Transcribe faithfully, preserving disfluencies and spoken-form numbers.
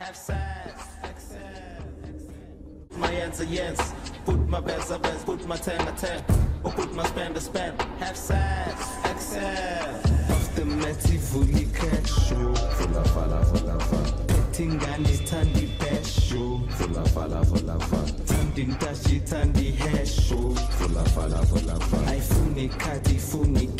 have sex. My answer yes. Put my best up best, put my ten a ten, or put my spend a spend. Have sex, excel. Off the matty fully cash show. Fula fala fula fala. Petting and is tandy best show. Fula fala fula fala. Tandin tashi tandy hair show. Fula fala fula fala. I funi kati funi